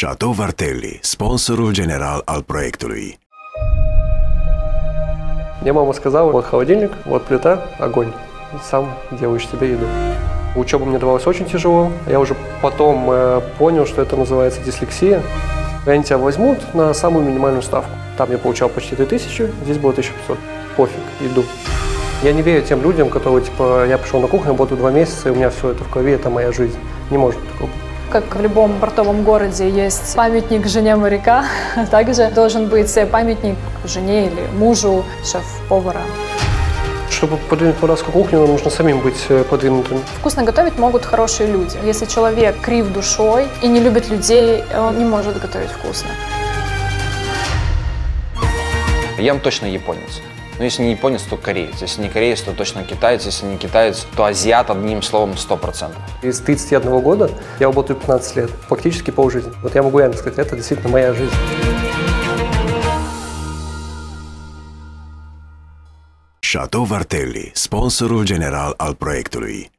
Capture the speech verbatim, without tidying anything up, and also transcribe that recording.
Chateau Vartelli, sponsorul general al proiectului. Мне мама сказала, вот холодильник, вот плита, огонь. Сам делаешь себе еду. Учеба мне давалась очень тяжело. Я уже потом э, понял, что это называется дислексия. Они тебя возьмут на самую минимальную ставку. Там я получал почти три тысячи, здесь было тысяча пятьсот. Пофиг, иду. Я не верю тем людям, которые, типа, я пришел на кухню, работаю два месяца, и у меня все это в крови, это моя жизнь. Не может такого. Как в любом портовом городе есть памятник жене моряка, также должен быть памятник жене или мужу шеф-повара. Чтобы продвинуть молдавскую кухню, нужно самим быть продвинутым. Вкусно готовить могут хорошие люди. Если человек крив душой и не любит людей, он не может готовить вкусно. Ем точно японец. Но если не японец, то кореец. Если не кореец, то точно китаец. Если не китаец, то азиат, одним словом, сто процентов. Из тридцати одного года я работаю пятнадцать лет, практически полжизни. Вот я могу реально сказать, это действительно моя жизнь. Chateau Vartelli, sponsorul general al proiectului.